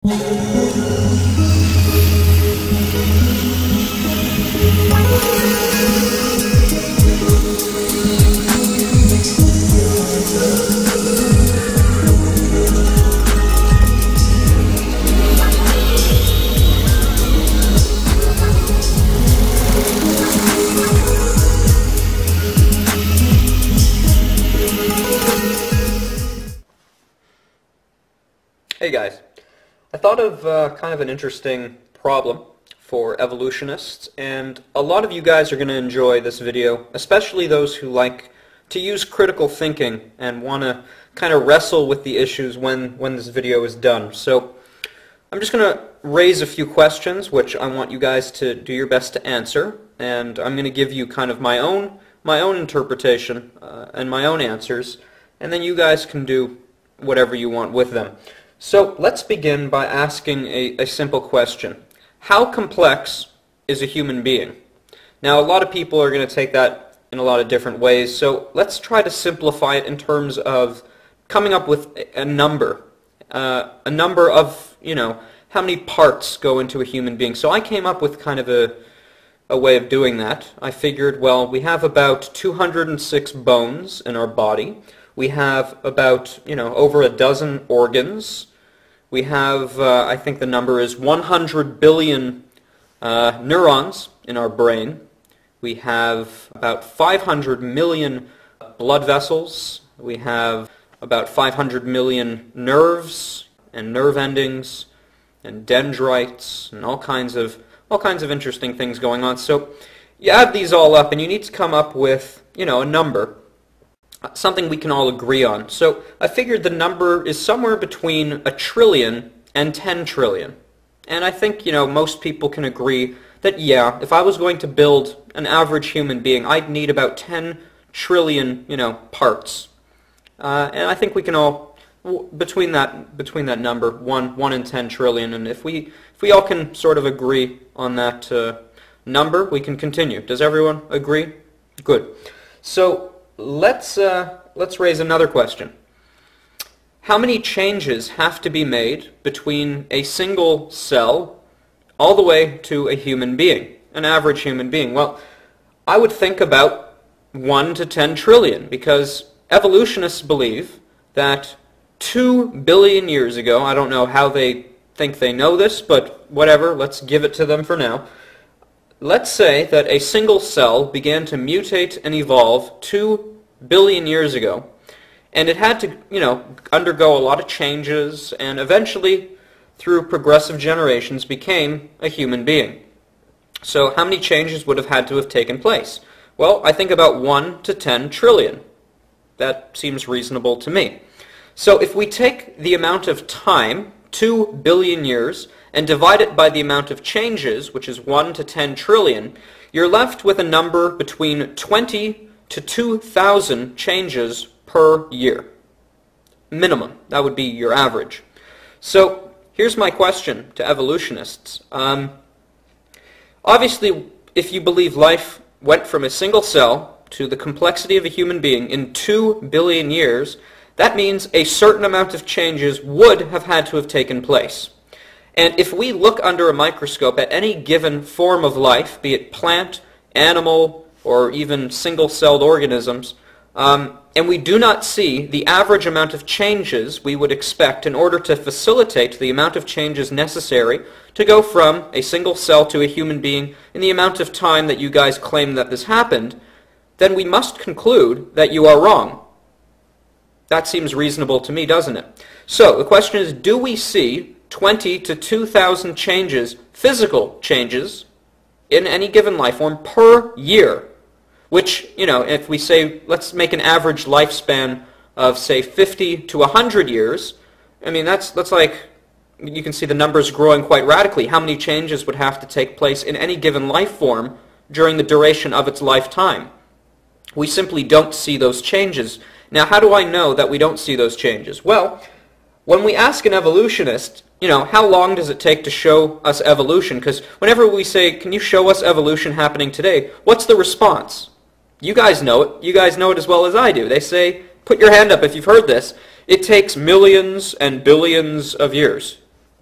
Hey guys, I thought of kind of an interesting problem for evolutionists, and a lot of you guys are going to enjoy this video, especially those who like to use critical thinking and want to kind of wrestle with the issues when this video is done. So I'm just going to raise a few questions which I want you guys to do your best to answer, and I'm going to give you kind of my own interpretation and my own answers, and then you guys can do whatever you want with them. So let's begin by asking a simple question. How complex is a human being? Now, a lot of people are going to take that in a lot of different ways, so let's try to simplify it in terms of coming up with a number of, how many parts go into a human being. So I came up with kind of a way of doing that. I figured, well, we have about 206 bones in our body. We have about, over a dozen organs. We have, I think the number is 100 billion neurons in our brain. We have about 500 million blood vessels. We have about 500 million nerves and nerve endings and dendrites and all kinds of interesting things going on. So you add these all up and you need to come up with, a number. Something we can all agree on. So I figured the number is somewhere between 1 trillion and 10 trillion. And I think, most people can agree that, yeah, if I was going to build an average human being, I'd need about 10 trillion, parts. And I think we can all, between that number, 1 and 10 trillion, and if we all can sort of agree on that number, we can continue. Does everyone agree? Good. So let's raise another question. How many changes have to be made between a single cell all the way to a human being, an average human being? Well, I would think about 1 to 10 trillion, because evolutionists believe that 2 billion years ago, I don't know how they think they know this, but whatever, let's give it to them for now. Let's say that a single cell began to mutate and evolve 2 billion years ago, and it had to, undergo a lot of changes, and eventually, through progressive generations, became a human being. So how many changes would have had to have taken place? Well, I think about 1 to 10 trillion. That seems reasonable to me. So if we take the amount of time, 2 billion years, and divide it by the amount of changes, which is 1 to 10 trillion, you're left with a number between 20 to 2,000 changes per year. Minimum. That would be your average. So here's my question to evolutionists. Obviously, if you believe life went from a single cell to the complexity of a human being in 2 billion years, that means a certain amount of changes would have had to have taken place. And if we look under a microscope at any given form of life, be it plant, animal, or even single-celled organisms, and we do not see the average amount of changes we would expect in order to facilitate the amount of changes necessary to go from a single cell to a human being in the amount of time that you guys claim that this happened, then we must conclude that you are wrong. That seems reasonable to me, doesn't it? So the question is, do we see 20 to 2,000 changes, physical changes, in any given life form per year? Which, if we say, let's make an average lifespan of, say, 50 to 100 years, I mean, that's like, you can see the numbers growing quite radically. How many changes would have to take place in any given life form during the duration of its lifetime? We simply don't see those changes. Now, how do I know that we don't see those changes? Well, when we ask an evolutionist, how long does it take to show us evolution? Because whenever we say, can you show us evolution happening today, what's the response? You guys know it. You guys know it as well as I do. They say, put your hand up if you've heard this. It takes millions and billions of years.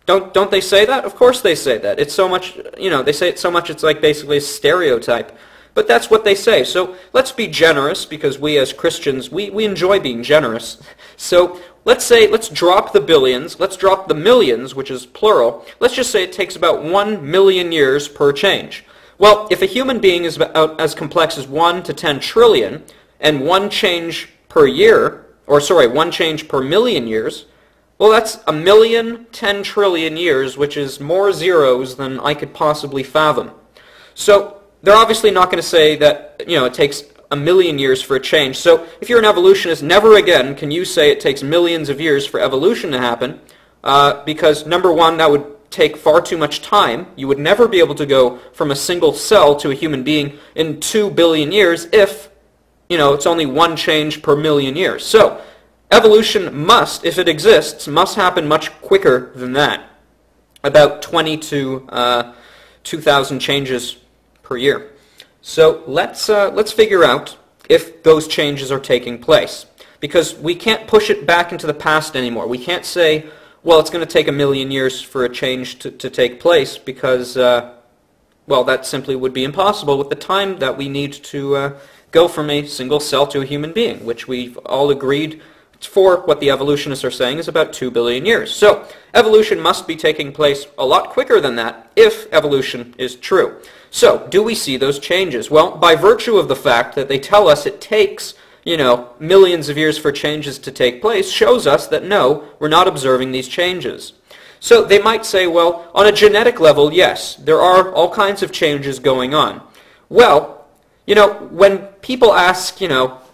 Don't they say that? Of course they say that. It's so much, they say it so much it's like basically a stereotype. But that's what they say. So let's be generous, because we as Christians, we enjoy being generous. So let's drop the billions, let's drop the millions, which is plural. Let's just say it takes about 1 million years per change. Well, if a human being is about as complex as 1 to 10 trillion, and one change per year, one change per million years, well, that's 1,000,010 trillion years, which is more zeros than I could possibly fathom. So they're obviously not going to say that, it takes 1,000,000 years for a change. So if you're an evolutionist, never again can you say it takes millions of years for evolution to happen, because number one, that would take far too much time. You would never be able to go from a single cell to a human being in 2 billion years if, it's only one change per million years. So evolution must, if it exists, must happen much quicker than that. About 20 to 2,000 changes per year. So let's figure out if those changes are taking place, because we can't push it back into the past anymore. We can't say, well, it's going to take 1,000,000 years for a change to take place, because well, that simply would be impossible with the time that we need to go from a single cell to a human being, which we've all agreed for what the evolutionists are saying is about 2 billion years. So evolution must be taking place a lot quicker than that if evolution is true. So do we see those changes? Well, by virtue of the fact that they tell us it takes, millions of years for changes to take place, shows us that no, we're not observing these changes. So they might say, well, on a genetic level, yes, there are all kinds of changes going on. Well, when people ask,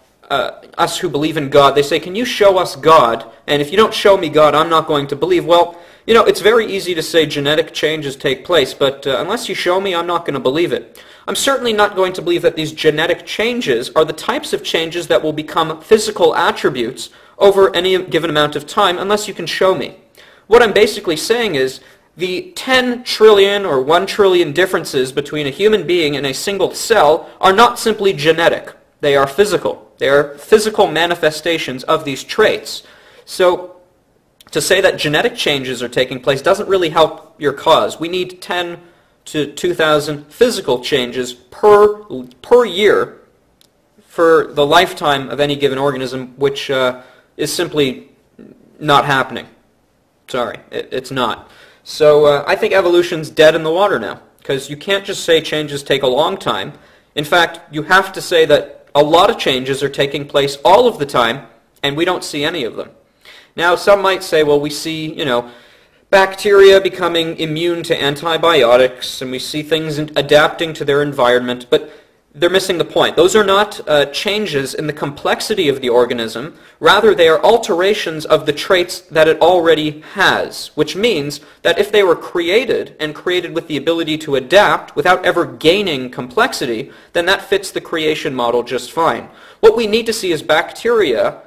us who believe in God, they say, can you show us God? And if you don't show me God, I'm not going to believe. Well, it's very easy to say genetic changes take place, but unless you show me, I'm not going to believe it. I'm certainly not going to believe that these genetic changes are the types of changes that will become physical attributes over any given amount of time unless you can show me. What I'm basically saying is the 10 trillion or 1 trillion differences between a human being and a single cell are not simply genetic. They are physical. They are physical manifestations of these traits. So to say that genetic changes are taking place doesn't really help your cause. We need 10 to 2,000 physical changes per year for the lifetime of any given organism, which is simply not happening. Sorry, it's not. So I think evolution's dead in the water now, because you can't just say changes take a long time. In fact, you have to say that a lot of changes are taking place all of the time, and we don't see any of them. Now, some might say, well, we see, bacteria becoming immune to antibiotics, and we see things adapting to their environment, but they're missing the point. Those are not changes in the complexity of the organism. Rather, they are alterations of the traits that it already has, which means that if they were created, and created with the ability to adapt without ever gaining complexity, then that fits the creation model just fine. What we need to see is bacteria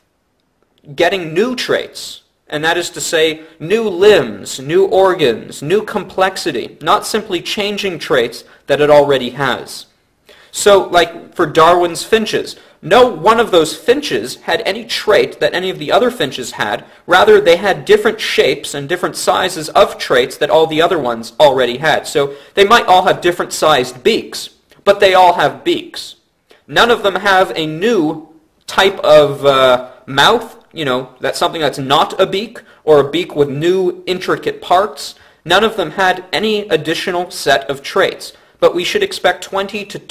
getting new traits, and that is to say, new limbs, new organs, new complexity, not simply changing traits that it already has. So, like for Darwin's finches, no one of those finches had any trait that any of the other finches had. Rather, they had different shapes and different sizes of traits that all the other ones already had. So they might all have different sized beaks, but they all have beaks. None of them have a new type of mouth, that's something that's not a beak, or a beak with new intricate parts. None of them had any additional set of traits. But we should expect 20 to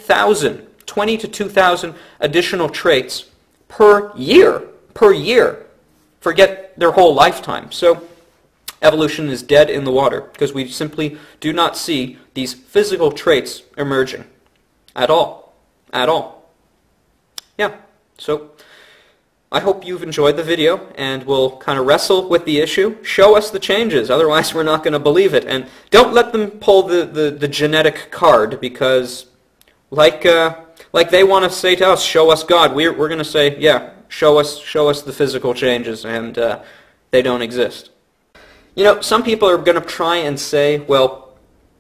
2,000 additional traits per year. Forget their whole lifetime. So evolution is dead in the water because we simply do not see these physical traits emerging at all. Yeah, so I hope you've enjoyed the video, and we'll kind of wrestle with the issue. Show us the changes, otherwise we're not going to believe it. And don't let them pull the genetic card, because like they want to say to us, show us God, we're going to say, yeah, show us the physical changes, and they don't exist. Some people are going to try and say, well,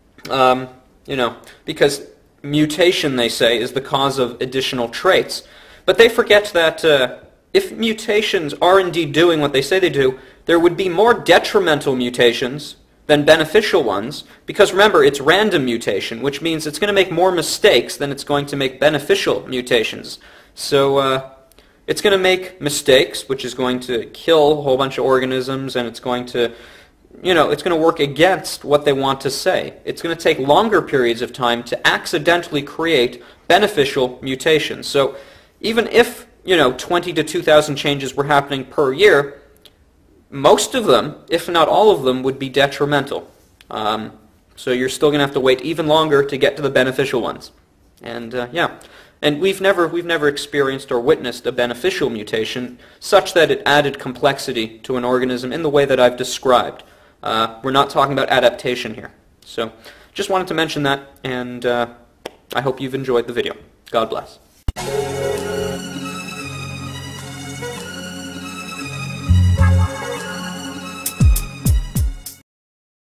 because mutation, they say, is the cause of additional traits. But they forget that if mutations are indeed doing what they say they do, there would be more detrimental mutations than beneficial ones, because remember, it's random mutation, which means it's going to make more mistakes than it's going to make beneficial mutations. So it's going to make mistakes, which is going to kill a whole bunch of organisms, and it's going to, it's going to work against what they want to say. It's going to take longer periods of time to accidentally create beneficial mutations. So even if, 20 to 2,000 changes were happening per year, most of them, if not all of them, would be detrimental. So you're still going to have to wait even longer to get to the beneficial ones. And yeah, and we've never experienced or witnessed a beneficial mutation such that it added complexity to an organism in the way that I've described. We're not talking about adaptation here. So just wanted to mention that, and I hope you've enjoyed the video. God bless.